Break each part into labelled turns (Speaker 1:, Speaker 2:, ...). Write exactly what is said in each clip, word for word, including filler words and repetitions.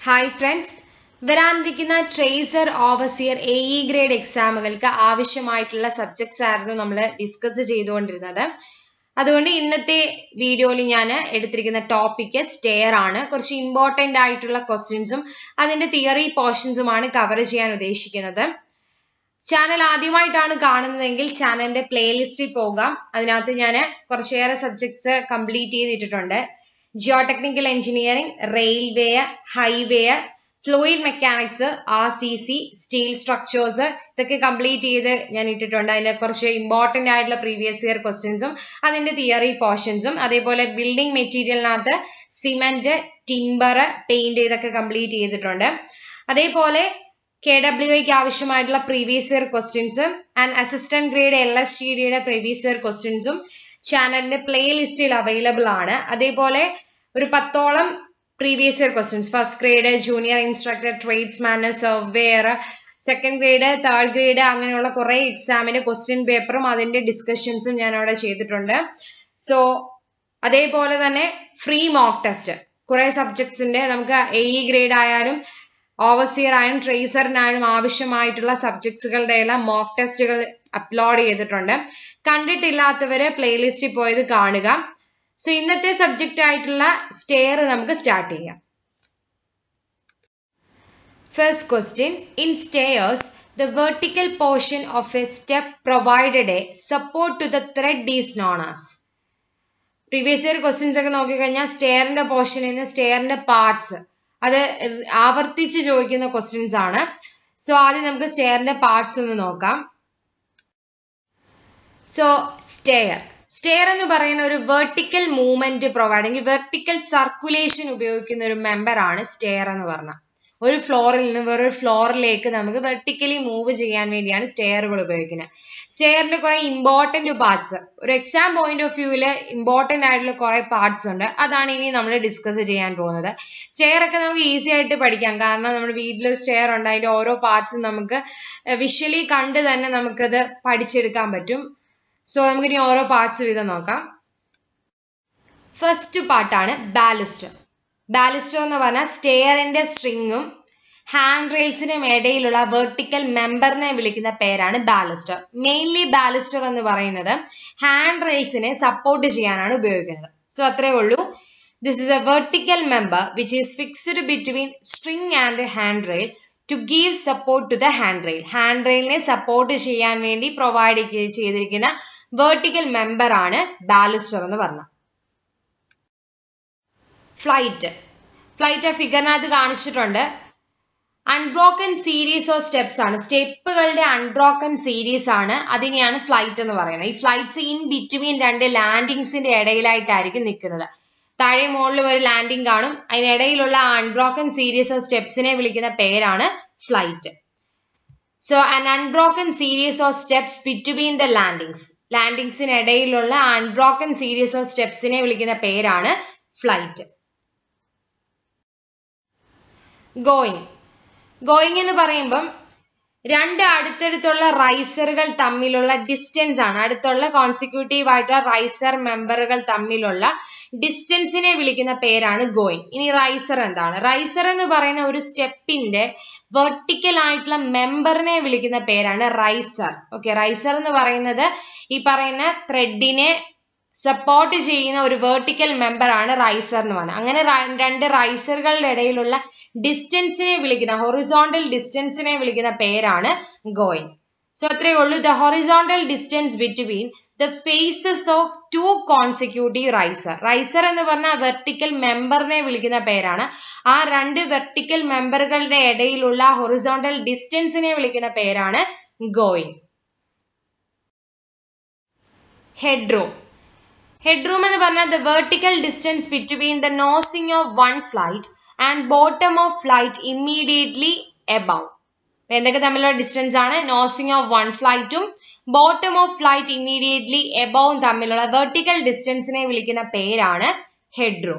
Speaker 1: Hi friends, വരാനിരിക്കുന്ന tracer overseer A E grade എക്സാമുകൾക്ക് ആവശ്യമായിട്ടുള്ള സബ്ജക്ട്സ് ആയിരുന്നു നമ്മൾ ഡിസ്കസ് ചെയ്തുകൊണ്ടിരുന്നത്. അതുകൊണ്ട് ഇന്നത്തെ വീഡിയോയിൽ ഞാൻ എടുത്തിരിക്കുന്ന ടോപ്പിക് സ്റ്റെയർ ആണ്. കുറച്ച് ഇമ്പോർട്ടന്റ് ആയിട്ടുള്ള ക്വസ്റ്റ്യൻസും അതിന്റെ തിയറി പോർഷൻസുമാണ് കവർ ചെയ്യാൻ ഉദ്ദേശിക്കുന്നത്. ചാനൽ ആദ്യമായിട്ടാണ് കാണുന്നതെങ്കിൽ ചാനലിന്റെ പ്ലേലിസ്റ്റിൽ പോകാം. അതിനകത്ത് ഞാൻ കുറച്ചേറെ സബ്ജക്ട്സ് കംപ്ലീറ്റ് ചെയ്തിട്ടുണ്ട്. Geotechnical engineering, railway, highway, fluid mechanics, R C C, steel structures ഇതൊക്കെ കംപ്ലീറ്റ് ചെയ്ത് ഞാൻ ഇട്ടിട്ടുണ്ട്. അതിന്റെ കുറച്ച് ഇമ്പോർട്ടന്റ് ആയിട്ടുള്ള പ്രീവിയസ് ഇയർ ക്വസ്റ്റ്യൻസും അതിന്റെ തിയറി പോർഷൻസും, അതേപോലെ ബിൽഡിംഗ് മെറ്റീരിയലിനകത്ത് സിമെന്റ്, ടിമ്പർ, പെയിന്റ് ഇതൊക്കെ കംപ്ലീറ്റ് ചെയ്തിട്ടുണ്ട്. അതേപോലെ കെ ഡബ്ല്യു ഐക്ക് ആവശ്യമായിട്ടുള്ള പ്രീവിയസ് ഇയർ ക്വസ്റ്റ്യൻസും and assistant grade L S G ഡിയുടെ പ്രീവിയസ് ഇയർ ക്വസ്റ്റ്യൻസും ചാനലിന്റെ പ്ലേലിസ്റ്റിൽ അവൈലബിൾ ആണ്. അതേപോലെ ഒരു പത്തോളം previous year questions, first grade, junior instructor, tradesman, surveyor, second grade, third grade, അങ്ങനെയുള്ള കുറെ എക്സാമിന്റെ ക്വസ്റ്റ്യൻ പേപ്പറും അതിന്റെ ഡിസ്കഷൻസും ഞാൻ അവിടെ ചെയ്തിട്ടുണ്ട്. സോ അതേപോലെ തന്നെ ഫ്രീ മോക്ക് ടെസ്റ്റ് കുറെ സബ്ജക്ട്സിന്റെ നമുക്ക് എ ഇ ഗ്രേഡ് ആയാലും ഓവർസിയർ ആയാലും ട്രേസറിനായാലും ആവശ്യമായിട്ടുള്ള സബ്ജക്ട്സുകളുടെ എല്ലാം മോക്ക് ടെസ്റ്റുകൾ അപ്ലോഡ് ചെയ്തിട്ടുണ്ട്. കണ്ടിട്ടില്ലാത്തവര് പ്ലേലിസ്റ്റിൽ പോയത് കാണുക. സോ ഇന്നത്തെ സബ്ജക്റ്റ് ആയിട്ടുള്ള സ്റ്റെയർ നമുക്ക് സ്റ്റാർട്ട് ചെയ്യാം. First question, in stairs the vertical portion of a step provided a support to the thread is known as. Previous year questions ഒക്കെ നോക്കിക്കഴിഞ്ഞാൽ സ്റ്റെയറിന്റെ പോർഷനിൽ നിന്ന് സ്റ്റെയറിന്റെ പാർട്സ് അത് ആവർത്തിച്ച് ചോദിക്കുന്ന ക്വസ്റ്റ്യൻസ് ആണ്. സോ ആദ്യം നമുക്ക് സ്റ്റെയറിന്റെ പാർട്സ് ഒന്ന് നോക്കാം. സോ സ്റ്റെയർ സ്റ്റെയർ എന്ന് പറയുന്ന ഒരു വെർട്ടിക്കൽ മൂവ്മെന്റ് പ്രൊവൈഡ് അല്ലെങ്കിൽ വെർട്ടിക്കൽ സർക്കുലേഷൻ ഉപയോഗിക്കുന്ന ഒരു മെമ്പർ ആണ് സ്റ്റെയർ എന്ന് പറഞ്ഞാൽ. ഒരു ഫ്ലോറിൽ നിന്ന് വേറൊരു ഫ്ലോറിലേക്ക് നമുക്ക് വെർട്ടിക്കലി മൂവ് ചെയ്യാൻ വേണ്ടിയാണ് സ്റ്റെയറുകൾ ഉപയോഗിക്കുന്നത്. സ്റ്റെയറിന്റെ കുറെ ഇമ്പോർട്ടന്റ് പാർട്സ്, ഒരു എക്സാം പോയിന്റ് ഓഫ് വ്യൂവില് ഇമ്പോർട്ടന്റ് ആയിട്ടുള്ള കുറെ പാർട്സ് ഉണ്ട്. അതാണ് ഇനി നമ്മൾ ഡിസ്കസ് ചെയ്യാൻ പോകുന്നത്. സ്റ്റെയർ ഒക്കെ നമുക്ക് ഈസി ആയിട്ട് പഠിക്കാം, കാരണം നമ്മുടെ വീട്ടിലൊരു സ്റ്റെയർ ഉണ്ട്, അതിന്റെ ഓരോ പാർട്സും നമുക്ക് വിഷ്വലി കണ്ട് തന്നെ നമുക്കത് പഠിച്ചെടുക്കാൻ പറ്റും. സോ നമുക്കിനി ഓരോ പാർട്സ് വീതം നോക്കാം. ഫസ്റ്റ് പാർട്ടാണ് ബാലുസ്റ്റർ. ബാലുസ്റ്റർ എന്ന് പറഞ്ഞാൽ സ്റ്റെയറിന്റെ സ്ട്രിങ്ങും ഹാൻഡ് റെയിൽസിനും ഇടയിലുള്ള വെർട്ടിക്കൽ മെമ്പറിനെ വിളിക്കുന്ന പേരാണ് ബാലുസ്റ്റർ. മെയിൻലി ബാലുസ്റ്റർ എന്ന് പറയുന്നത് ഹാൻഡ് റെയിൽസിനെ സപ്പോർട്ട് ചെയ്യാനാണ് ഉപയോഗിക്കുന്നത്. സോ അത്രേ ഉള്ളൂ. This is a vertical member which is fixed between string and hand rail to give support to the hand rail. Hand റെയിലിനെ സപ്പോർട്ട് ചെയ്യാൻ വേണ്ടി പ്രൊവൈഡ് ചെയ്തിരിക്കുന്ന വെർട്ടിക്കൽ മെമ്പർ ആണ് ബാലുസ്റ്റർ എന്ന് പറഞ്ഞത്. ഫ്ലൈറ്റ് ഫ്ലൈറ്റ് ഫിഗറിനകത്ത് കാണിച്ചിട്ടുണ്ട്. അൺബ്രോക്കൺ സീരീസ് ഓഫ് സ്റ്റെപ്സ് ആണ്, സ്റ്റെപ്പുകളുടെ unbroken series ആണ്, അതിനെയാണ് ഫ്ലൈറ്റ് എന്ന് പറയുന്നത്. ഈ ഫ്ലൈറ്റ്സ് ഇൻ ബിറ്റ്വീൻ രണ്ട് ലാൻഡിങ്സിന്റെ ഇടയിലായിട്ടായിരിക്കും നിൽക്കുന്നത്. താഴെ മുകളിൽ ഒരു ലാൻഡിങ് കാണും, അതിനിടയിലുള്ള അൺബ്രോക്കൺ സീരീസ് ഓഫ് സ്റ്റെപ്സിനെ വിളിക്കുന്ന പേരാണ് flight. So an unbroken series of steps between the landings, ലാൻഡിങ്സിന് ഇടയിലുള്ള അൺബ്രോക്കൺ സീരീസ് ഓഫ് സ്റ്റെപ്സിനെ വിളിക്കുന്ന പേരാണ് ഫ്ലൈറ്റ്. ഗോയിങ് ഗോയിങ് എന്ന് പറയുമ്പം രണ്ട് അടുത്തടുത്തുള്ള റൈസറുകൾ തമ്മിലുള്ള ഡിസ്റ്റൻസ് ആണ്, അടുത്തുള്ള കോൺസിക്യൂട്ടീവ് ആയിട്ടുള്ള റൈസർ മെമ്പറുകൾ തമ്മിലുള്ള ഡിസ്റ്റൻസിനെ വിളിക്കുന്ന പേരാണ് ഗോയിങ്. ഇനി റൈസർ എന്താണ്? റൈസർ എന്ന് പറയുന്ന ഒരു സ്റ്റെപ്പിന്റെ വെർട്ടിക്കൽ ആയിട്ടുള്ള മെമ്പറിനെ വിളിക്കുന്ന പേരാണ് റൈസർ. ഓക്കെ, റൈസർ എന്ന് പറയുന്നത് ഈ പറയുന്ന ത്രെഡിനെ സപ്പോർട്ട് ചെയ്യുന്ന ഒരു വെർട്ടിക്കൽ മെമ്പർ ആണ് റൈസർ എന്ന് പറയുന്നത്. അങ്ങനെ രണ്ട് റൈസറുകളുടെ ഇടയിലുള്ള ഡിസ്റ്റൻസിനെ വിളിക്കുന്ന ഹൊറിസോണ്ടൽ ഡിസ്റ്റൻസിനെ വിളിക്കുന്ന പേരാണ് ഗോയിങ്. സോ അത്രേ ഉള്ളൂ. The horizontal distance between the faces of two consecutive riser. Riser എന്ന് പറഞ്ഞാൽ വെർട്ടിക്കൽ മെമ്പറിനെ വിളിക്കുന്ന പേരാണ്. ആ രണ്ട് വെർട്ടിക്കൽ മെമ്പറുകളുടെ ഇടയിലുള്ള ഹൊറിസോണ്ടൽ ഡിസ്റ്റൻസിനെ വിളിക്കുന്ന പേരാണ് ഗോയിങ്. ഹെഡ്റൂം ഹെഡ്റൂം എന്ന് പറഞ്ഞാൽ the vertical distance between the nosing of one flight and bottom of flight immediately above. എന്തൊക്കെ തമ്മിലുള്ള ഡിസ്റ്റൻസ് ആണ്? നോസിംഗ് ഓഫ് വൺ ഫ്ലൈറ്റും ബോട്ടം ഓഫ് ഫ്ലൈറ്റ് ഇമ്മീഡിയറ്റ്ലി എബവും തമ്മിലുള്ള വെർട്ടിക്കൽ ഡിസ്റ്റൻസിനെ വിളിക്കുന്ന പേരാണ് ഹെഡ്റൂം.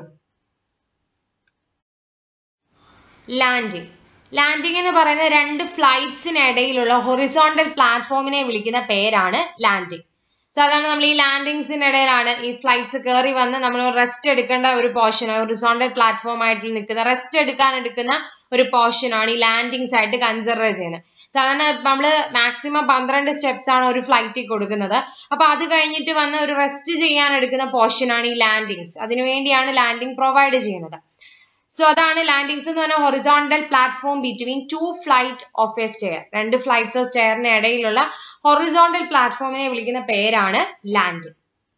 Speaker 1: ലാൻഡിംഗ് ലാൻഡിംഗ് എന്ന് പറയുന്നത് രണ്ട് ഫ്ലൈറ്റ്സിനിടയിലുള്ള ഹൊറിസോണ്ടൽ പ്ലാറ്റ്ഫോമിനെ വിളിക്കുന്ന പേരാണ് ലാൻഡിംഗ്. സാധാരണ നമ്മൾ ഈ ലാൻഡിങ്സിന്റെ ഇടയിലാണ് ഈ ഫ്ലൈറ്റ്സ് കയറി വന്ന് നമ്മൾ റെസ്റ്റ് എടുക്കേണ്ട ഒരു പോർഷൻ, ഹൊറിസോണ്ടൽ പ്ലാറ്റ്ഫോം ആയിട്ട് നിൽക്കുന്ന റെസ്റ്റ് എടുക്കാൻ എടുക്കുന്ന ഒരു പോർഷൻ ആണ് ഈ ലാൻഡിങ്സ് ആയിട്ട് കൺസിഡർ ചെയ്യുന്നത്. സാധാരണ നമ്മൾ മാക്സിമം പന്ത്രണ്ട് സ്റ്റെപ്സ് ആണ് ഒരു ഫ്ലൈറ്റിൽ കൊടുക്കുന്നത്. അപ്പൊ അത് കഴിഞ്ഞിട്ട് വന്ന് ഒരു റെസ്റ്റ് ചെയ്യാൻ എടുക്കുന്ന പോർഷൻ ആണ് ഈ ലാൻഡിങ്സ്. അതിനുവേണ്ടിയാണ് ലാൻഡിങ് പ്രൊവൈഡ് ചെയ്യുന്നത്. സോ അതാണ് ലാൻഡിങ്സ് എന്ന് പറഞ്ഞാൽ horizontal platform between two flight of a stair. രണ്ട് ഫ്ലൈറ്റ്സ് ഓഫ് സ്റ്റെയറിന് ഇടയിലുള്ള ഹൊറിസോണ്ടൽ പ്ലാറ്റ്ഫോമിനെ വിളിക്കുന്ന പേരാണ് ലാൻഡിംഗ്.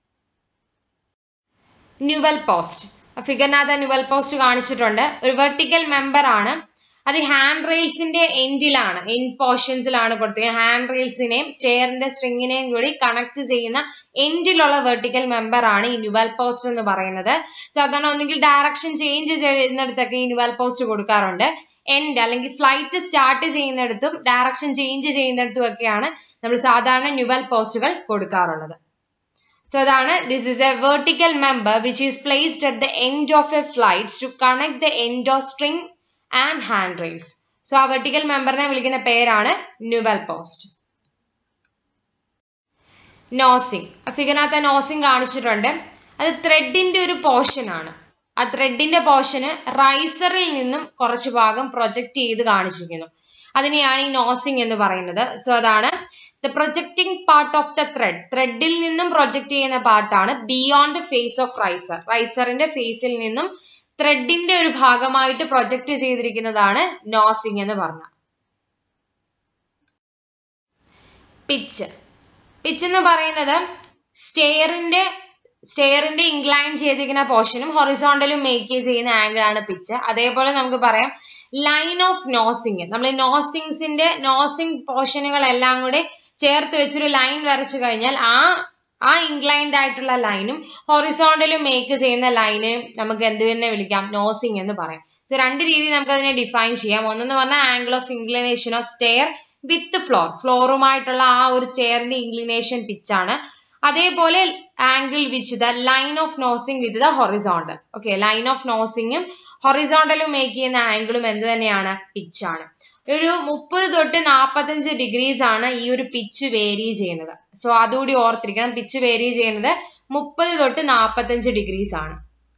Speaker 1: ന്യൂവൽ പോസ്റ്റ്, ഫിഗറിനകത്ത് ന്യൂവൽ പോസ്റ്റ് കാണിച്ചിട്ടുണ്ട്. ഒരു വെർട്ടിക്കൽ മെമ്പർ ആണ്. അത് ഹാൻഡ് റെയിൽസിന്റെ എൻഡിലാണ്, എൻഡ് പോർഷൻസിലാണ് കൊടുത്തിരിക്കുന്നത്. ഹാൻഡ് റെയിൽസിനെയും സ്റ്റെയറിന്റെ സ്ട്രിങ്ങിനെയും കൂടി കണക്ട് ചെയ്യുന്ന എൻഡിലുള്ള വെർട്ടിക്കൽ മെമ്പർ ആണ് ഈ ന്യൂവൽ പോസ്റ്റ് എന്ന് പറയുന്നത്. സാധാരണ ഒന്നുകിൽ ഡയറക്ഷൻ ചേഞ്ച് ചെയ്യുന്നിടത്തൊക്കെ ഈ ന്യൂവൽ പോസ്റ്റ് കൊടുക്കാറുണ്ട്. എൻഡ് അല്ലെങ്കിൽ ഫ്ലൈറ്റ് സ്റ്റാർട്ട് ചെയ്യുന്നിടത്തും ഡയറക്ഷൻ ചേഞ്ച് ചെയ്യുന്നിടത്തും ഒക്കെയാണ് നമ്മൾ സാധാരണ ന്യൂവൽ പോസ്റ്റുകൾ കൊടുക്കാറുള്ളത്. So അതാണ് this is a vertical member which is placed at the end of a flight to connect the end of string and handrails. So ആ vertical memberനെ വിളിക്കുന്ന പേരാണ് ന്യൂവൽ പോസ്റ്റ്. നോസിംഗ്, ഫിഗറിനകത്ത് നോസിംഗ് കാണിച്ചിട്ടുണ്ട്. അത് ത്രെഡിന്റെ ഒരു പോർഷൻ ആണ്. ആ ത്രെഡിന്റെ പോർഷന് റൈസറിൽ നിന്നും കുറച്ച് ഭാഗം പ്രൊജക്ട് ചെയ്ത് കാണിച്ചിരിക്കുന്നു. അതിനെയാണ് ഈ നോസിംഗ് എന്ന് പറയുന്നത്. സോ അതാണ് the projecting part of the thread. ത്രെഡിൽ നിന്നും പ്രൊജക്ട് ചെയ്യുന്ന പാർട്ടാണ് beyond the face of riser. റൈസറിന്റെ ഫേസിൽ നിന്നും ത്രെഡിന്റെ ഒരു ഭാഗമായിട്ട് പ്രൊജക്ട് ചെയ്തിരിക്കുന്നതാണ് നോസിംഗ് എന്ന് പറഞ്ഞ. പിച്ച്, പിച്ച് എന്ന് പറയുന്നത് സ്റ്റെയറിന്റെ സ്റ്റെയറിന്റെ ഇൻക്ലൈൻ ചെയ്തിരിക്കുന്ന പോർഷനും ഹൊറിസോണ്ടലും മേക്ക് ചെയ്യുന്ന ആംഗിൾ ആണ് പിച്ച്. അതേപോലെ നമുക്ക് പറയാം ലൈൻ ഓഫ് നോസിംഗ്. നമ്മൾ നോസിംഗ്സിന്റെ നോസിംഗ് പോർഷനുകളെല്ലാം കൂടെ ചേർത്ത് വെച്ചൊരു ലൈൻ വരച്ചു കഴിഞ്ഞാൽ ആ ആ ഇൻക്ലൈൻഡ് ആയിട്ടുള്ള ലൈനും ഹൊറിസോണ്ടലും മേക്ക് ചെയ്യുന്ന ലൈനും നമുക്ക് എന്ത് തന്നെ വിളിക്കാം, നോസിംഗ് എന്ന് പറയാം. സോ രണ്ട് രീതിയിൽ നമുക്ക് അതിനെ ഡിഫൈൻ ചെയ്യാം. ഒന്നെന്ന് പറഞ്ഞാൽ angle of inclination of stair with floor, ഫ്ലോറുമായിട്ടുള്ള ആ ഒരു സ്റ്റെയറിന്റെ ഇൻക്ലിനേഷൻ പിച്ചാണ്. അതേപോലെ angle which the line of nosing with the horizontal. Okay, line of നോസിംഗും ഹൊറിസോണ്ടലും മേക്ക് ചെയ്യുന്ന ആംഗിളും എന്ത് തന്നെയാണ്, പിച്ചാണ്. ഒരു മുപ്പത് തൊട്ട് നാൽപ്പത്തഞ്ച് ഡിഗ്രീസ് ആണ് ഈ ഒരു പിച്ച് വേരി ചെയ്യുന്നത്. സോ അതുകൂടി ഓർത്തിരിക്കണം, പിച്ച് വേരി ചെയ്യുന്നത് മുപ്പത് തൊട്ട് നാൽപ്പത്തഞ്ച് ഡിഗ്രീസ് ആണ്.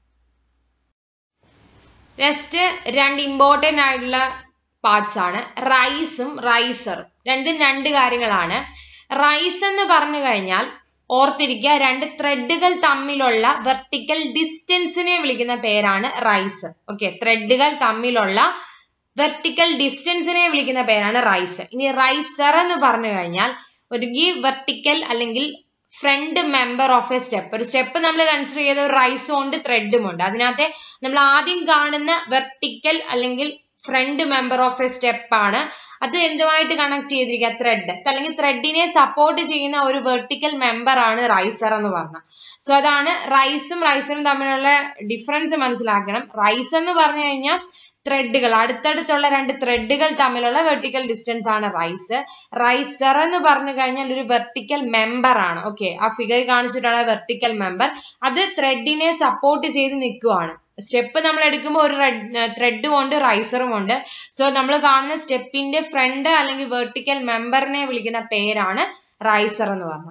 Speaker 1: നെക്സ്റ്റ് രണ്ട് ഇമ്പോർട്ടന്റ് ആയിട്ടുള്ള പാർട്സ് ആണ് റൈസും റൈസറും. രണ്ടും രണ്ട് കാര്യങ്ങളാണ്. റൈസ് എന്ന് പറഞ്ഞു കഴിഞ്ഞാൽ ഓർത്തിരിക്കുക, രണ്ട് ത്രെഡുകൾ തമ്മിലുള്ള വെർട്ടിക്കൽ ഡിസ്റ്റൻസിനെ വിളിക്കുന്ന പേരാണ് റൈസ്. ഓക്കെ, ത്രെഡുകൾ തമ്മിലുള്ള വെർട്ടിക്കൽ ഡിസ്റ്റൻസിനെ വിളിക്കുന്ന പേരാണ് റൈസ്. ഇനി റൈസർ എന്ന് പറഞ്ഞു കഴിഞ്ഞാൽ ഒരു ഈ വെർട്ടിക്കൽ അല്ലെങ്കിൽ front member of a step. ഒരു സ്റ്റെപ്പ് നമ്മൾ കൺസിഡർ ചെയ്ത ഒരു റൈസും ഉണ്ട് ത്രെഡും ഉണ്ട്. അതിനകത്തെ നമ്മൾ ആദ്യം കാണുന്ന വെർട്ടിക്കൽ അല്ലെങ്കിൽ front member of a step ആണ്. അത് എന്തുമായിട്ട് കണക്ട് ചെയ്തിരിക്കുക, ത്രെഡ് അല്ലെങ്കിൽ ത്രെഡിനെ സപ്പോർട്ട് ചെയ്യുന്ന ഒരു വെർട്ടിക്കൽ മെമ്പർ ആണ് റൈസർ എന്ന് പറഞ്ഞത്. സോ അതാണ് റൈസും റൈസറും തമ്മിലുള്ള ഡിഫറൻസ് മനസ്സിലാക്കണം. റൈസ് എന്ന് പറഞ്ഞു കഴിഞ്ഞാൽ ത്രെഡുകൾ, അടുത്തടുത്തുള്ള രണ്ട് ത്രെഡുകൾ തമ്മിലുള്ള വെർട്ടിക്കൽ ഡിസ്റ്റൻസ് ആണ് റൈസ്. റൈസർ എന്ന് പറഞ്ഞു കഴിഞ്ഞാൽ ഒരു വെർട്ടിക്കൽ മെമ്പർ ആണ്. ഓക്കെ, ആ ഫിഗർ കാണിച്ചിട്ടുള്ള വെർട്ടിക്കൽ മെമ്പർ അത് ത്രെഡിനെ സപ്പോർട്ട് ചെയ്ത് നിൽക്കുവാണ്. സ്റ്റെപ്പ് നമ്മൾ എടുക്കുമ്പോൾ ഒരു ത്രെഡും ഉണ്ട് റൈസറും ഉണ്ട്. സോ നമ്മൾ കാണുന്ന സ്റ്റെപ്പിന്റെ ഫ്രണ്ട് അല്ലെങ്കിൽ വെർട്ടിക്കൽ മെമ്പറിനെ വിളിക്കുന്ന പേരാണ് റൈസർ എന്ന് പറഞ്ഞത്.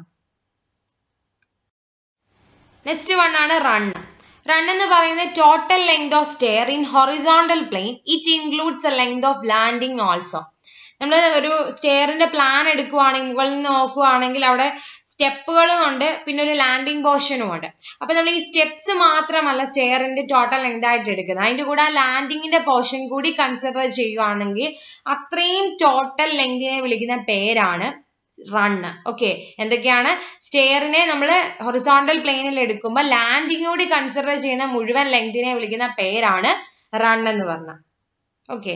Speaker 1: നെക്സ്റ്റ് വൺ ആണ് റൺ. റൺ എന്ന് പറയുന്നത് total length of stair in horizontal plane. It includes a length of landing also. നമ്മൾ ഒരു സ്റ്റെയറിന്റെ പ്ലാൻ എടുക്കുവാണെങ്കിൽ, മുകളിൽ നിന്ന് നോക്കുവാണെങ്കിൽ അവിടെ സ്റ്റെപ്പുകളും ഉണ്ട്, പിന്നെ ഒരു ലാൻഡിംഗ് പോർഷനും ഉണ്ട്. അപ്പൊ നമ്മൾ ഈ സ്റ്റെപ്സ് മാത്രമല്ല സ്റ്റെയറിന്റെ ടോട്ടൽ ലെങ്ത് ആയിട്ട് എടുക്കുന്നത്, അതിന്റെ കൂടെ ആ ലാൻഡിങ്ങിന്റെ പോർഷൻ കൂടി കൺസിഡർ ചെയ്യുകയാണെങ്കിൽ അത്രയും ടോട്ടൽ ലെങ്തിനെ വിളിക്കുന്ന പേരാണ് റണ്ണ്. ഓക്കെ, എന്തൊക്കെയാണ്, സ്റ്റെയറിനെ നമ്മൾ ഹൊറിസോണ്ടൽ പ്ലെയിനിൽ എടുക്കുമ്പോൾ ലാൻഡിങ് കൂടി കൺസിഡർ ചെയ്യുന്ന മുഴുവൻ ലെങ്തിനെ വിളിക്കുന്ന പേരാണ് റൺ എന്ന് പറഞ്ഞ. ഓക്കെ,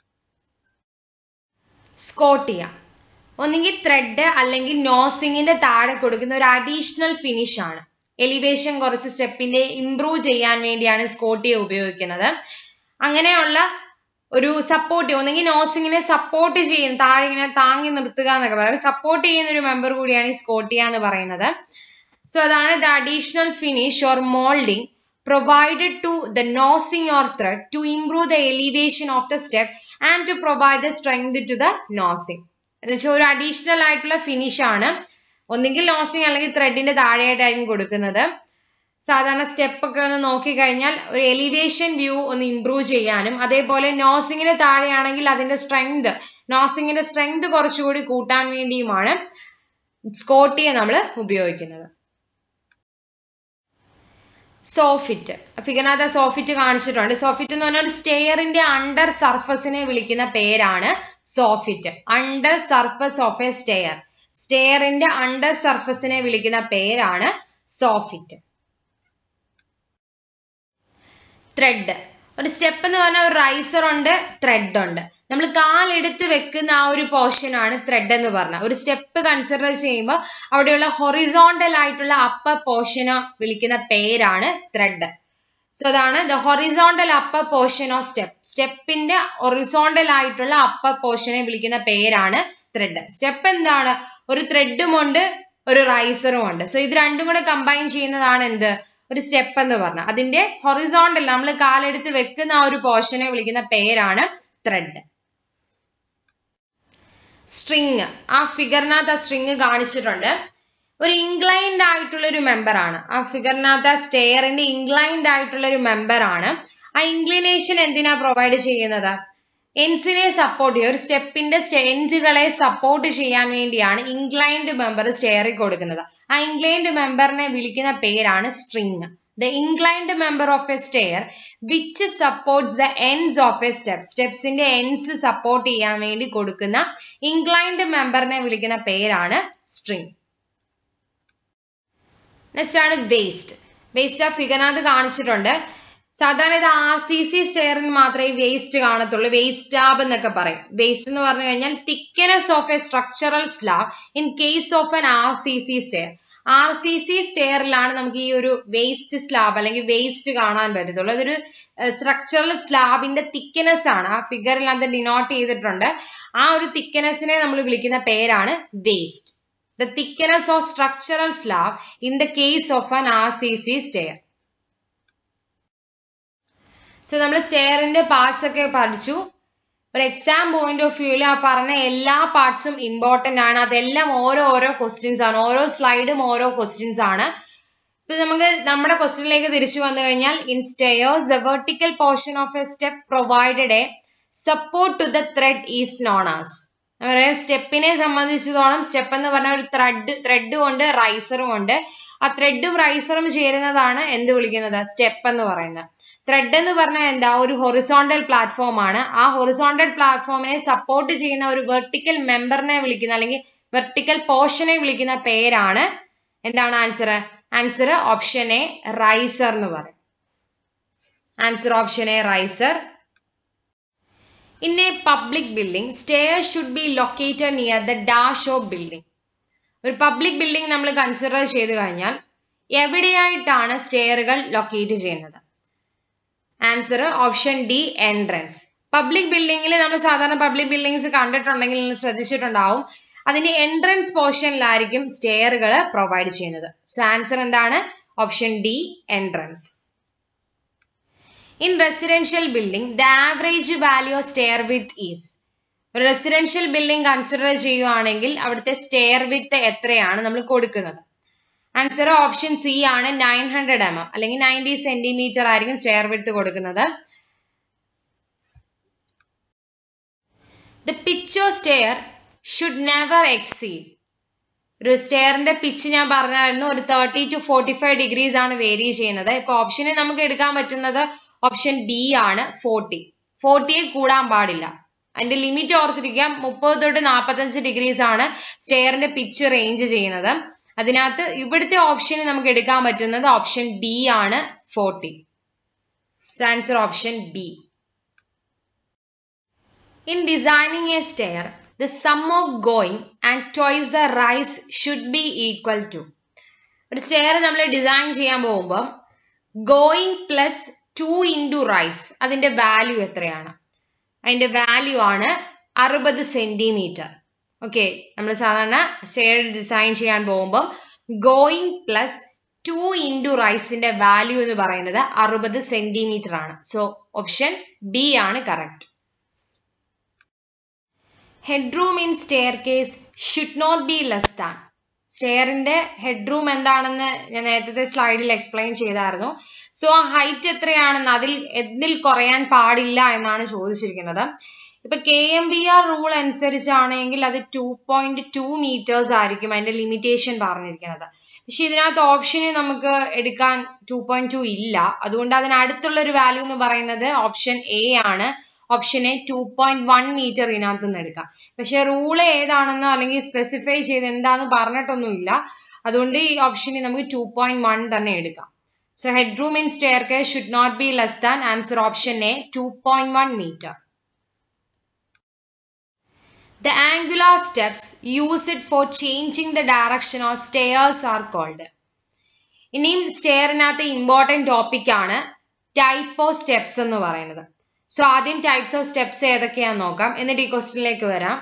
Speaker 1: സ്കോട്ടിയ ഒന്നുകിൽ ത്രെഡ് അല്ലെങ്കിൽ നോസിങ്ങിന്റെ താഴെ കൊടുക്കുന്ന ഒരു അഡീഷണൽ ഫിനിഷ് ആണ്. എലിവേഷൻ കുറച്ച് സ്റ്റെപ്പിന്റെ ഇംപ്രൂവ് ചെയ്യാൻ വേണ്ടിയാണ് സ്കോട്ടിയ ഉപയോഗിക്കുന്നത്. അങ്ങനെയുള്ള ഒരു സപ്പോർട്ട്, ഒന്നെങ്കിൽ നോസിങ്ങിനെ സപ്പോർട്ട് ചെയ്യും, താഴെ ഇങ്ങനെ താങ്ങി നിർത്തുക എന്നൊക്കെ പറയാം, സപ്പോർട്ട് ചെയ്യുന്ന ഒരു മെമ്പർ കൂടിയാണ് ഈ സ്കോട്ടിയ എന്ന് പറയുന്നത്. സോ അതാണ് the additional finish or moulding provided to the nosing or thread to improve the elevation of the step and to provide the strength to the nosing. എന്ന് വെച്ചാൽ ഒരു അഡീഷണൽ ആയിട്ടുള്ള ഫിനിഷ് ആണ് ഒന്നുകിൽ നോസിങ് അല്ലെങ്കിൽ ത്രെഡിന്റെ താഴെയായിട്ടായിരിക്കും കൊടുക്കുന്നത്. സാധാരണ സ്റ്റെപ്പ് ഒക്കെ ഒന്ന് നോക്കിക്കഴിഞ്ഞാൽ ഒരു എലിവേഷൻ വ്യൂ ഒന്ന് ഇംപ്രൂവ് ചെയ്യാനും, അതേപോലെ നോസിങ്ങിന് താഴെയാണെങ്കിൽ അതിന്റെ സ്ട്രെങ്ത് നോസിങ്ങിന്റെ സ്ട്രെങ്ത് കുറച്ചുകൂടി കൂട്ടാൻ വേണ്ടിയുമാണ് സ്കോട്ടിയെ നമ്മൾ ഉപയോഗിക്കുന്നത്. സോഫിറ്റ്, ഫിഗറിനകത്ത് സോഫിറ്റ് കാണിച്ചിട്ടുണ്ട്. സോഫിറ്റ് എന്ന് പറഞ്ഞാൽ ഒരു സ്റ്റെയറിന്റെ അണ്ടർ സർഫസിനെ വിളിക്കുന്ന പേരാണ് soffit. Under surface of a stair, സ്റ്റെയറിന്റെ അണ്ടർ സർഫസിനെ വിളിക്കുന്ന പേരാണ് സോഫിറ്റ്. ത്രെഡ്, ഒരു സ്റ്റെപ്പ് എന്ന് പറഞ്ഞാൽ ഒരു റൈസർ ഉണ്ട്, ത്രെഡ് ഉണ്ട്. നമ്മൾ കാലെടുത്ത് വെക്കുന്ന ആ ഒരു പോർഷൻ ആണ് ത്രെഡ് എന്ന് പറഞ്ഞാൽ. ഒരു സ്റ്റെപ്പ് കൺസിഡർ ചെയ്യുമ്പോൾ അവിടെയുള്ള ഹൊറിസോണ്ടൽ ആയിട്ടുള്ള അപ്പർ പോർഷനെ വിളിക്കുന്ന പേരാണ് ത്രെഡ്. സോ അതാണ് the horizontal upper portion of step. സ്റ്റെപ്പിന്റെ ഹൊറിസോണ്ടൽ ആയിട്ടുള്ള അപ്പർ പോർഷനെ വിളിക്കുന്ന പേരാണ് ത്രെഡ്. സ്റ്റെപ്പ് എന്താണ്? ഒരു ത്രെഡും ഉണ്ട്, ഒരു റൈസറും ഉണ്ട്. സോ ഇത് രണ്ടും കൂടെ കമ്പൈൻ ചെയ്യുന്നതാണ് എന്ത്? ഒരു സ്റ്റെപ്പ് എന്ന് പറഞ്ഞാൽ. അതിന്റെ ഹൊറിസോണ്ടൽ നമ്മൾ കാലെടുത്ത് വെക്കുന്ന ആ ഒരു പോർഷനെ വിളിക്കുന്ന പേരാണ് ത്രെഡ്. സ്ട്രിങ്, ആ ഫിഗറിനകത്ത് ആ സ്ട്രിങ് കാണിച്ചിട്ടുണ്ട്. ഒരു ഇൻക്ലൈൻഡ് ആയിട്ടുള്ള ഒരു മെമ്പർ ആണ് ആ ഫിഗറിനകത്ത്. ആ സ്റ്റെയറിന്റെ ഇൻക്ലൈൻഡ് ആയിട്ടുള്ള ഒരു മെമ്പർ ആണ്. ആ ഇൻക്ലിനേഷൻ എന്തിനാ പ്രൊവൈഡ് ചെയ്യുന്നത്? എൻസിനെ സപ്പോർട്ട് ചെയ്യുക, ഒരു സ്റ്റെപ്പിന്റെ എൻഡുകളെ സപ്പോർട്ട് ചെയ്യാൻ വേണ്ടിയാണ് ഇൻക്ലൈൻഡ് മെമ്പർ സ്റ്റെയറിൽ കൊടുക്കുന്നത്. ആ ഇൻക്ലൈൻഡ് മെമ്പറിനെ വിളിക്കുന്ന പേരാണ് string. The inclined member of a stair which supports the ends of a step, സ്റ്റെപ്സിന്റെ എൻഡ്സ് സപ്പോർട്ട് ചെയ്യാൻ വേണ്ടി കൊടുക്കുന്ന ഇൻക്ലൈൻഡ് മെമ്പറിനെ വിളിക്കുന്ന പേരാണ് സ്ട്രിങ്. നെക്സ്റ്റ് ആണ് വേസ്റ്റ്. വേസ്റ്റ് ആ ഫിഗറിനകത്ത് കാണിച്ചിട്ടുണ്ട്. സാധാരണ ഇത് ആർ സി സി സ്റ്റെയറിന് മാത്രമേ വേസ്റ്റ് കാണത്തുള്ളൂ, വേസ്റ്റ് സ്ലാബ് എന്നൊക്കെ പറയും. വേസ്റ്റ് എന്ന് പറഞ്ഞു കഴിഞ്ഞാൽ thickness of a structural slab in case of an R C C stair. R C C സ്റ്റെയറിലാണ് നമുക്ക് ഈ ഒരു വേസ്റ്റ് സ്ലാബ് അല്ലെങ്കിൽ വേസ്റ്റ് കാണാൻ പറ്റത്തുള്ളൂ. അതൊരു സ്ട്രക്ചറൽ സ്ലാബിന്റെ തിക്നെസ് ആണ്. ആ ഫിഗറിൽ അത് ഡിനോട്ട് ചെയ്തിട്ടുണ്ട്. ആ ഒരു തിക്നെസ്സിനെ നമ്മൾ വിളിക്കുന്ന പേരാണ് waist. The thickness of structural slab in the case of an R C C stair. So നമ്മൾ സ്റ്റെയറിന്റെ പാർട്സ് ഒക്കെ പഠിച്ചു. ഒരു എക്സാം പോയിന്റ് ഓഫ് വ്യൂവിൽ ആ പറഞ്ഞ എല്ലാ പാർട്സും ഇമ്പോർട്ടന്റ് ആണ്. അതെല്ലാം ഓരോ ഓരോ ക്വസ്റ്റ്യൻസ് ആണ്. ഓരോ സ്ലൈഡും ഓരോ ക്വസ്റ്റ്യൻസ് ആണ്. ഇപ്പൊ നമുക്ക് നമ്മുടെ ക്വസ്റ്റ്യനിലേക്ക് തിരിച്ചു വന്നു കഴിഞ്ഞാൽ, in stairs the vertical portion of a step provided a support to the tread is known as. സ്റ്റെപ്പിനെ സംബന്ധിച്ചിടത്തോളം സ്റ്റെപ്പ് എന്ന് പറഞ്ഞ ഒരു ത്രെഡ് ത്രെഡും ഉണ്ട്, റൈസറും ഉണ്ട്. ആ ത്രെഡും റൈസറും ചേരുന്നതാണ് എന്ത് വിളിക്കുന്നത്? സ്റ്റെപ്പ് എന്ന് പറയുന്നത്. ത്രെഡ് എന്ന് പറഞ്ഞാൽ എന്താ? ഒരു ഹൊറിസോണ്ടൽ പ്ലാറ്റ്ഫോം ആണ്. ആ ഹൊറിസോണ്ടൽ പ്ലാറ്റ്ഫോമിനെ സപ്പോർട്ട് ചെയ്യുന്ന ഒരു വെർട്ടിക്കൽ മെമ്പറിനെ വിളിക്കുന്ന അല്ലെങ്കിൽ വെർട്ടിക്കൽ പോർഷനെ വിളിക്കുന്ന പേരാണ് എന്താണ് answer? Answer option A, riser എന്ന് പറയും. Answer option A, riser. In a public building stair should be located near the dash of building. ഒരു പബ്ലിക് ബിൽഡിംഗ് നമ്മൾ കൺസിഡർ ചെയ്ത് കഴിഞ്ഞാൽ എവിടെയായിട്ടാണ് സ്റ്റെയറുകൾ ലൊക്കേറ്റ് ചെയ്യുന്നത്? Answer option D, entrance. Public ബിൽഡിംഗിൽ നമ്മൾ സാധാരണ പബ്ലിക് ബിൽഡിംഗ്സ് കണ്ടിട്ടുണ്ടെങ്കിൽ നിങ്ങൾ ശ്രദ്ധിച്ചിട്ടുണ്ടാവും, അതിന്റെ എൻട്രൻസ് പോർഷനിലായിരിക്കും സ്റ്റെയറുകൾ പ്രൊവൈഡ് ചെയ്യുന്നത്. സോ ആൻസർ എന്താണ്? Option D, entrance. In residential building the average value of stair width is. ഒരു റെസിഡൻഷ്യൽ ബിൽഡിംഗ് കൺസിഡർ ചെയ്യുവാണെങ്കിൽ അവിടുത്തെ സ്റ്റെയർ വിത്ത് എത്രയാണ് നമ്മൾ കൊടുക്കുന്നത്? ആൻസർ ഓപ്ഷൻ സി ആണ്, നയൻ ഹൺഡ്രഡ് എം എം അല്ലെങ്കിൽ നയൻറ്റി സെന്റിമീറ്റർ ആയിരിക്കും സ്റ്റെയർ വിഡ്ത്ത് കൊടുക്കുന്നത്. The pitch of stair should never exceed. ഒരു സ്റ്റെയറിന്റെ പിച്ച് ഞാൻ പറഞ്ഞായിരുന്നു, ഒരു thirty to forty five degrees ആണ് വേരി ചെയ്യുന്നത്. ഇപ്പൊ ഓപ്ഷനിൽ നമുക്ക് എടുക്കാൻ പറ്റുന്നത് ഓപ്ഷൻ ബി ആണ്, ഫോർട്ടി. ഫോർട്ടിയെ കൂടാൻ പാടില്ല. അതിന്റെ ലിമിറ്റ് ഓർത്തിരിക്കുക, മുപ്പത് തൊട്ട് നാൽപ്പത്തഞ്ച് ഡിഗ്രീസ് ആണ് സ്റ്റെയറിന്റെ പിച്ച് റേഞ്ച് ചെയ്യുന്നത്. അതിനകത്ത് ഇവിടുത്തെ ഓപ്ഷന് നമുക്ക് എടുക്കാൻ പറ്റുന്നത് ഓപ്ഷൻ ബി ആണ്, forty. Answer option B. In designing a stair the sum of going and twice the rise should be equal to. ഒരു സ്റ്റെയർ നമ്മൾ ഡിസൈൻ ചെയ്യാൻ പോകുമ്പോൾ going plus two into rise, അതിന്റെ വാല്യൂ എത്രയാണ്? അതിന്റെ വാല്യൂ ആണ് അറുപത് സെന്റിമീറ്റർ. ഓക്കെ, നമ്മൾ സാധാരണ സ്റ്റെയർ ഡിസൈൻ ചെയ്യാൻ പോകുമ്പോൾ ഗോയിങ് പ്ലസ് ടു ഇൻറ്റു റൈസിന്റെ വാല്യൂ എന്ന് പറയുന്നത് അറുപത് സെന്റിമീറ്റർ ആണ്. സോ ഓപ്ഷൻ ബി ആണ് correct. Head room in staircase should not be less than. സ്റ്റെയറിന്റെ ഹെഡ് റൂം എന്താണെന്ന് ഞാൻ നേരത്തെ സ്ലൈഡിൽ എക്സ്പ്ലെയിൻ ചെയ്തായിരുന്നു. സോ ആ ഹൈറ്റ് എത്രയാണെന്ന് അതിൽ എന്നിൽ കുറയാൻ പാടില്ല എന്നാണ് ചോദിച്ചിരിക്കുന്നത്. ഇപ്പൊ K M B R rule അനുസരിച്ചാണെങ്കിൽ അത് ടു പോയിന്റ് ടു മീറ്റേഴ്സ് ആയിരിക്കും അതിന്റെ ലിമിറ്റേഷൻ പറഞ്ഞിരിക്കുന്നത്. പക്ഷെ ഇതിനകത്ത് ഓപ്ഷന് നമുക്ക് എടുക്കാൻ ടു പോയിന്റ് ടു ഇല്ല. അതുകൊണ്ട് അതിനടുത്തുള്ള ഒരു വാല്യൂ എന്ന് പറയുന്നത് ഓപ്ഷൻ എ ആണ്. Option A two point one metre ഇതിനകത്ത് നിന്ന് എടുക്കാം. പക്ഷെ റൂള് ഏതാണെന്നോ അല്ലെങ്കിൽ സ്പെസിഫൈ ചെയ്ത് എന്താന്ന് പറഞ്ഞിട്ടൊന്നുമില്ല. അതുകൊണ്ട് ഈ ഓപ്ഷന് നമുക്ക് ടു പോയിന്റ് വൺ തന്നെ എടുക്കാം. So head room in staircase should not be less than answer option A two point one metre. The angular steps used for changing the direction of stairs are called. ഇനിയും സ്റ്റെയറിനകത്ത് important topic ആണ് type of steps എന്ന് പറയുന്നത്. So ആദ്യം types of steps ഏതൊക്കെയാന്ന് നോക്കാം, എന്നിട്ട് ഈ ക്വസ്റ്റ്യനിലേക്ക് വരാം.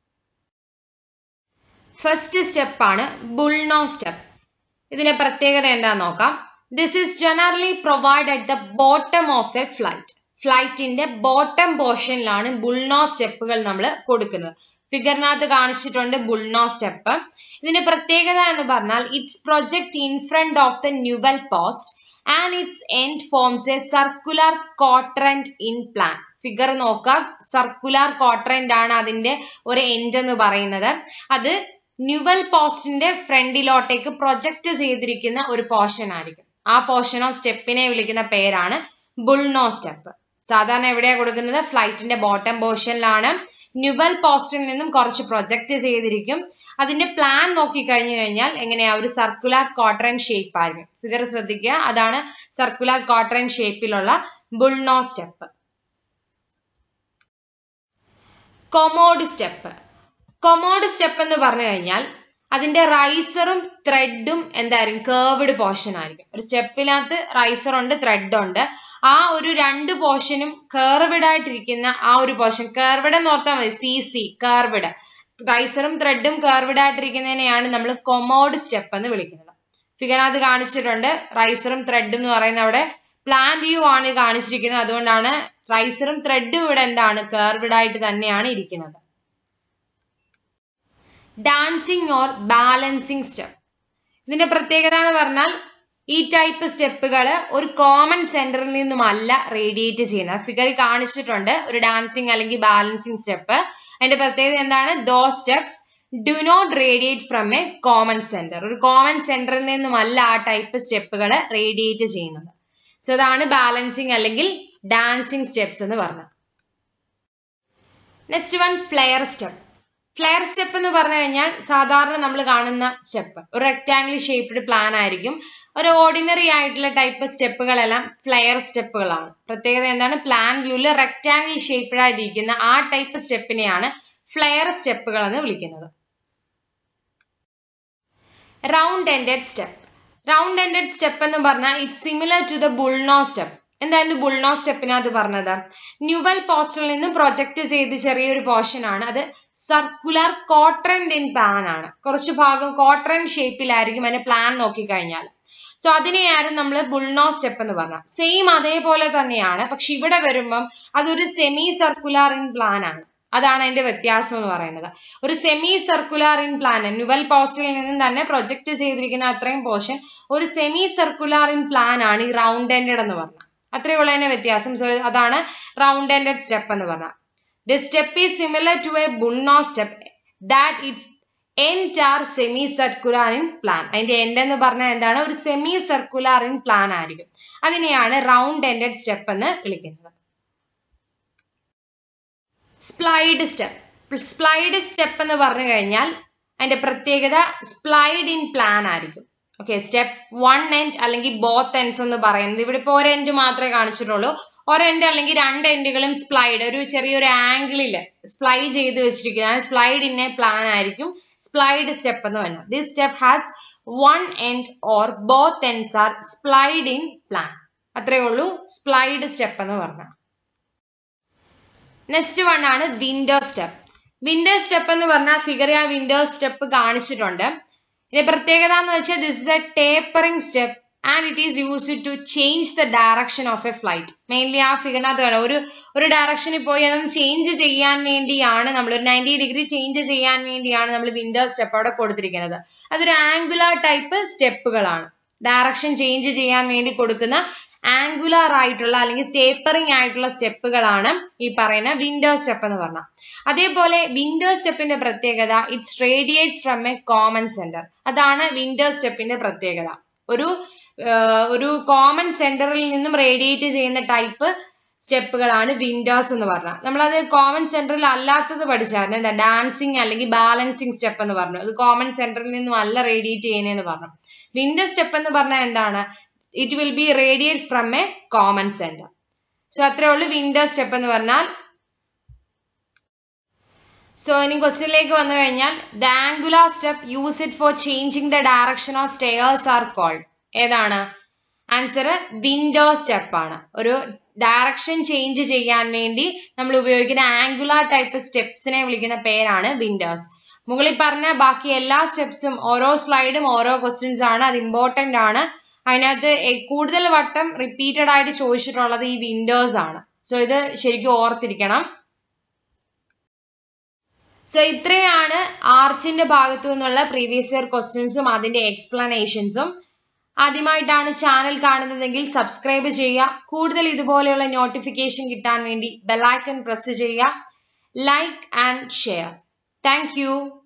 Speaker 1: ഫസ്റ്റ് സ്റ്റെപ്പ് ആണ് ബുൾനോ സ്റ്റെപ്പ്. ഇതിന്റെ പ്രത്യേകത എന്താന്ന് നോക്കാം. This is generally provide at the bottom of a flight. ഫ്ലൈറ്റിന്റെ ബോട്ടം പോർഷനിലാണ് ബുൾനോ സ്റ്റെപ്പുകൾ നമ്മൾ കൊടുക്കുന്നത്. ഫിഗറിനകത്ത് കാണിച്ചിട്ടുണ്ട് ബുൾനോ സ്റ്റെപ്പ്. ഇതിന്റെ പ്രത്യേകത എന്ന് പറഞ്ഞാൽ it's project in front of the newel post and its end forms a circular quadrant in plan. Figure നോക്കുക, സർക്കുലർ ക്വാഡ്രന്റ് ആണ് അതിന്റെ ഒരു എൻഡ് എന്ന് പറയുന്നത്. അത് ന്യൂവൽ പോസ്റ്റിന്റെ ഫ്രണ്ടിലോട്ടേക്ക് പ്രൊജക്ട് ചെയ്തിരിക്കുന്ന ഒരു പോർഷൻ ആയിരിക്കും. ആ പോർഷൻ ഓഫ് സ്റ്റെപ്പിനെ വിളിക്കുന്ന പേരാണ് ബുൾനോ സ്റ്റെപ്പ്. സാധാരണ എവിടെയാണ് കൊടുക്കുന്നത്? ഫ്ലൈറ്റിന്റെ ബോട്ടം പോർഷനിലാണ്. ന്യൂവൽ പോസ്റ്റിൽ നിന്നും കുറച്ച് പ്രൊജക്ട് ചെയ്തിരിക്കും. അതിന്റെ പ്ലാൻ നോക്കി കഴിഞ്ഞു കഴിഞ്ഞാൽ എങ്ങനെയാ, ഒരു സർക്കുലർ ക്വാഡ്രന്റ് ഷേപ്പ് ആയിരിക്കും. ഫിഗർ ശ്രദ്ധിക്കുക, അതാണ് സർക്കുലർ ക്വാഡ്രന്റ് ഷേപ്പിലുള്ള bullnose step. Commode step. Commode step എന്ന് പറഞ്ഞു കഴിഞ്ഞാൽ അതിന്റെ റൈസറും ത്രെഡും എന്തായിരിക്കും? കേർവ്ഡ് പോർഷൻ ആയിരിക്കും. ഒരു സ്റ്റെപ്പിനകത്ത് റൈസർ ഉണ്ട്, ത്രെഡ് ഉണ്ട്. ആ ഒരു രണ്ട് പോർഷനും കേർവ്ഡ് ആയിട്ടിരിക്കുന്ന ആ ഒരു പോർഷൻ, കേർവ്ഡ് എന്ന് ഓർത്താൽ മതി, സി സി കേർവ്ഡ്. റൈസറും ത്രെഡും കേർവ്ഡ് ആയിട്ടിരിക്കുന്നതിനെയാണ് നമ്മൾ കൊമോഡ് സ്റ്റെപ്പ് എന്ന് വിളിക്കുന്നത്. ഫിഗറിനകത്ത് കാണിച്ചിട്ടുണ്ട് റൈസറും ത്രെഡും എന്ന് പറയുന്ന അവിടെ പ്ലാൻ വ്യൂ ആണ് കാണിച്ചിരിക്കുന്നത്. അതുകൊണ്ടാണ് റൈസറും ത്രെഡും ഇവിടെ എന്താണ്? കേർവ്ഡ് ആയിട്ട് തന്നെയാണ് ഇരിക്കുന്നത്. Dancing or balancing step. ഇതിന്റെ പ്രത്യേകത എന്ന് പറഞ്ഞാൽ ഈ ടൈപ്പ് സ്റ്റെപ്പുകൾ ഒരു കോമൺ സെന്ററിൽ നിന്നുമല്ല റേഡിയേറ്റ് ചെയ്യുന്നത്. ഫിഗറിൽ കാണിച്ചിട്ടുണ്ട് ഒരു ഡാൻസിങ് അല്ലെങ്കിൽ ബാലൻസിങ് സ്റ്റെപ്പ്. അതിന്റെ പ്രത്യേകത എന്താണ്? Though steps do not radiate from a common centre. ഒരു കോമൺ സെന്ററിൽ നിന്നുമല്ല ആ ടൈപ്പ് സ്റ്റെപ്പുകൾ റേഡിയേറ്റ് ചെയ്യുന്നത്. സോ അതാണ് ബാലൻസിങ് അല്ലെങ്കിൽ ഡാൻസിങ് സ്റ്റെപ്സ് എന്ന് പറഞ്ഞത്. Next one flier step. Flier step എന്ന് പറഞ്ഞു കഴിഞ്ഞാൽ സാധാരണ നമ്മൾ കാണുന്ന സ്റ്റെപ്പ് ഒരു റെക്ടാംഗിൾ ഷേപ്ഡ് പ്ലാൻ ആയിരിക്കും. ഒരു ഓർഡിനറി ആയിട്ടുള്ള ടൈപ്പ് സ്റ്റെപ്പുകളെല്ലാം ഫ്ലെയർ സ്റ്റെപ്പുകളാണ്. പ്രത്യേകത എന്താണ്? പ്ലാൻ വ്യൂവിൽ റെക്ടാംഗിൾ ഷേപ്ഡ് ആയിരിക്കുന്ന ആ ടൈപ്പ് സ്റ്റെപ്പിനെയാണ് ഫ്ലെയർ സ്റ്റെപ്പുകൾ എന്ന് വിളിക്കുന്നത്. Round ended step. Round ended step എന്ന് പറഞ്ഞാൽ it's similar to the bullnose step. എന്തായിരുന്നു ബുൾനോ സ്റ്റെപ്പിനകത്ത് പറഞ്ഞത്? ന്യൂവൽ പോസ്റ്റിൽ നിന്ന് പ്രൊജക്ട് ചെയ്ത് ചെറിയൊരു പോർഷൻ ആണ്. അത് സർക്കുലർ ക്വാഡ്രന്റ് ഇൻ പ്ലാൻ ആണ്. കുറച്ച് ഭാഗം ക്വാഡ്രന്റ് ഷേപ്പിലായിരിക്കും അതിന്റെ പ്ലാൻ നോക്കിക്കഴിഞ്ഞാൽ. സോ അതിനെയായിരുന്നു നമ്മൾ ബുൾനോ സ്റ്റെപ്പ് എന്ന് പറഞ്ഞത്. സെയിം അതേപോലെ തന്നെയാണ്, പക്ഷെ ഇവിടെ വരുമ്പം അതൊരു സെമി സർക്കുലർ ഇൻ പ്ലാൻ ആണ്. അതാണ് അതിന്റെ വ്യത്യാസം എന്ന് പറയുന്നത്. ഒരു semi circular in plan, newel പോസ്റ്റിൽ നിന്നും തന്നെ പ്രൊജക്ട് ചെയ്തിരിക്കുന്ന അത്രയും പോർഷൻ ഒരു സെമി സർക്കുലർ ഇൻ പ്ലാൻ ആണ് ഈ റൗണ്ട് എൻഡഡ് എന്ന് പറഞ്ഞത്. അത്രയേ ഉള്ള തന്നെ വ്യത്യാസം. സോ അതാണ് റൗണ്ട് എൻഡഡ് സ്റ്റെപ്പ് എന്ന് പറഞ്ഞത്. This step is similar to a bullnose step that its end are semi circular in plan. അതിന്റെ എൻഡ് എന്ന് പറഞ്ഞാൽ എന്താണ്? ഒരു സെമി സർക്കുലർ ഇൻ പ്ലാൻ ആയിരിക്കും. അതിനെയാണ് റൗണ്ട് എൻഡഡ് സ്റ്റെപ്പ് എന്ന് വിളിക്കുന്നത്. സ്പ്ലൈഡ് സ്റ്റെപ്പ്. സ്പ്ലൈഡ് സ്റ്റെപ്പ് എന്ന് പറഞ്ഞു കഴിഞ്ഞാൽ അതിന്റെ പ്രത്യേകത സ്പ്ലൈഡ് ഇൻ പ്ലാൻ ആയിരിക്കും. ഓക്കെ, സ്റ്റെപ്പ് വൺ എൻഡ് അല്ലെങ്കിൽ ബോത്ത് എൻഡ്സ് എന്ന് പറയുന്നത് ഇവിടെ ഇപ്പോൾ ഒരു എൻഡ് മാത്രമേ കാണിച്ചിട്ടുള്ളൂ. ഒരു എൻഡ് അല്ലെങ്കിൽ രണ്ട് എൻഡുകളും സ്പ്ലൈഡ്, ഒരു ചെറിയൊരു ആംഗിളിൽ സ്പ്ലൈ ചെയ്ത് വെച്ചിരിക്കുന്നതാണ് സ്പ്ലൈഡ് ഇൻ എ പ്ലാൻ ആയിരിക്കും സ്പ്ലൈഡ് സ്റ്റെപ്പ് എന്ന് പറയുന്നത്. This step has one end or both ends are splayed in plan. അത്രയേ ഉള്ളൂ സ്പ്ലൈഡ് സ്റ്റെപ്പ് എന്ന് പറഞ്ഞാൽ. നെക്സ്റ്റ് വൺ ആണ് വിൻഡോ സ്റ്റെപ്പ്. വിൻഡോ സ്റ്റെപ്പ് എന്ന് പറഞ്ഞാൽ ഫിഗറിൽ ആ വിൻഡോ സ്റ്റെപ്പ് കാണിച്ചിട്ടുണ്ട്. ഇതിന്റെ പ്രത്യേകത എന്ന് വെച്ചാൽ this is a tapering step and it is used to change the direction of a flight. Mainly ആ ഫിഗറിനകത്ത് കാണാം ഒരു ഒരു ഡയറക്ഷനിൽ പോയി അതൊന്ന് ചേഞ്ച് ചെയ്യാൻ വേണ്ടിയാണ് നമ്മൾ ഒരു നയൻറ്റി ഡിഗ്രി ചേഞ്ച് ചെയ്യാൻ വേണ്ടിയാണ് നമ്മൾ വിൻഡോ സ്റ്റെപ്പ് അവിടെ കൊടുത്തിരിക്കുന്നത്. അതൊരു ആംഗുലാർ ടൈപ്പ് സ്റ്റെപ്പുകളാണ്. ഡയറക്ഷൻ ചേഞ്ച് ചെയ്യാൻ വേണ്ടി കൊടുക്കുന്ന ആംഗുലാർ ആയിട്ടുള്ള അല്ലെങ്കിൽ ടേപ്പറിംഗ് ആയിട്ടുള്ള സ്റ്റെപ്പുകളാണ് ഈ പറയുന്ന വിൻഡോ സ്റ്റെപ്പ് എന്ന് പറഞ്ഞാൽ. അതേപോലെ വിൻഡോ സ്റ്റെപ്പിന്റെ പ്രത്യേകത it's radiates from a common centre. അതാണ് വിൻഡോ സ്റ്റെപ്പിന്റെ പ്രത്യേകത. ഒരു ഒരു കോമൺ സെന്ററിൽ നിന്നും റേഡിയേറ്റ് ചെയ്യുന്ന ടൈപ്പ് സ്റ്റെപ്പുകളാണ് വിൻഡോസ് എന്ന് പറഞ്ഞാൽ. നമ്മളത് കോമൺ സെന്ററിൽ അല്ലാത്തത് പഠിച്ചായിരുന്നു. എന്താ ഡാൻസിങ് അല്ലെങ്കിൽ ബാലൻസിങ് സ്റ്റെപ്പ് എന്ന് പറഞ്ഞു. അത് കോമൺ സെന്ററിൽ നിന്നും അല്ല റേഡിയേറ്റ് ചെയ്യുന്നതെന്ന് പറഞ്ഞു. വിൻഡോ സ്റ്റെപ്പ് എന്ന് പറഞ്ഞാൽ എന്താണ്? It will be radiate from a common centre. So അത്രേ ഉള്ളൂ വിൻഡോ സ്റ്റെപ്പ് എന്ന് പറഞ്ഞാൽ. സോ ഇനി ക്വസ്റ്റ്യനിലേക്ക് വന്നു കഴിഞ്ഞാൽ the angular step use it for changing the direction of stairs are called. ഏതാണ് ആൻസർ? വിൻഡോ സ്റ്റെപ്പ് ആണ്. ഒരു ഡയറക്ഷൻ ചേഞ്ച് ചെയ്യാൻ വേണ്ടി നമ്മൾ ഉപയോഗിക്കുന്ന ആംഗുലാർ ടൈപ്പ് സ്റ്റെപ്സിനെ വിളിക്കുന്ന പേരാണ് വിൻഡോസ്. മുകളിൽ പറഞ്ഞ ബാക്കി എല്ലാ സ്റ്റെപ്സും ഓരോ സ്ലൈഡും ഓരോ ക്വസ്റ്റ്യൻസ് ആണ്. അത് ഇമ്പോർട്ടന്റ് ആണ്. അതിനകത്ത് കൂടുതൽ വട്ടം റിപ്പീറ്റഡ് ആയിട്ട് ചോദിച്ചിട്ടുള്ളത് ഈ വിൻഡോസ് ആണ്. സോ ഇത് ശരിക്കും ഓർത്തിരിക്കണം. സോ ഇത്രയാണ് ആർച്ചിന്റെ ഭാഗത്തു നിന്നുള്ള പ്രീവിയസ് ഇയർ ക്വസ്റ്റ്യൻസും അതിന്റെ എക്സ്പ്ലനേഷൻസും. ആദ്യമായിട്ടാണ് ചാനൽ കാണുന്നതെങ്കിൽ സബ്സ്ക്രൈബ് ചെയ്യുക. കൂടുതൽ ഇതുപോലെയുള്ള നോട്ടിഫിക്കേഷൻ കിട്ടാൻ വേണ്ടി ബെൽ ഐക്കൺ പ്രസ് ചെയ്യുക. Like and share. Thank U.